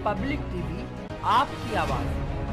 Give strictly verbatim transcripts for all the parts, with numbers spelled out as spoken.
Public TV आपकी आवाज़।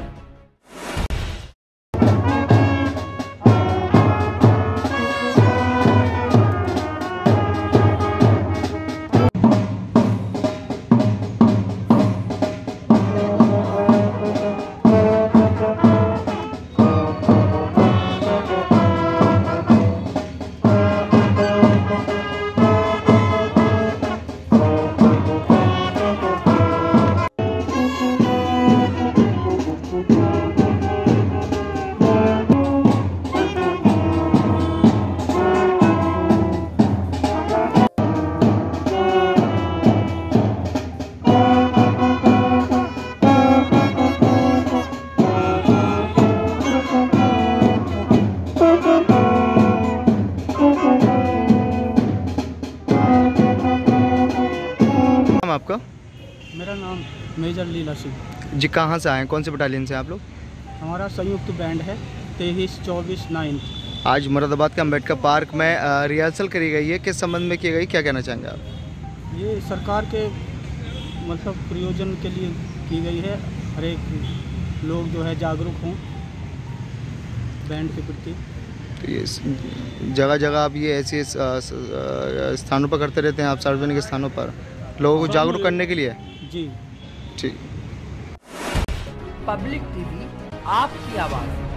आपका? मेरा नाम मेजर लीला सिंह जी। कहाँ से आए हैं, कौन से बटालियन से आप लोग? हमारा संयुक्त बैंड है तेईस चौबीस नाइन। आज मुरादाबाद के अम्बेडकर पार्क में रिहर्सल करी गई है, किस संबंध में की गई, क्या कहना चाहेंगे आप? ये सरकार के मतलब प्रयोजन के लिए की गई है। हर एक लोग जो है जागरूक हों बैंड के प्रति। तो ये जगह जगह आप ये ऐसे स्थानों पर करते रहते हैं आप, सार्वजनिक स्थानों पर लोगों को जागरूक करने के लिए? जी ठीक। पब्लिक टीवी आपकी आवाज़।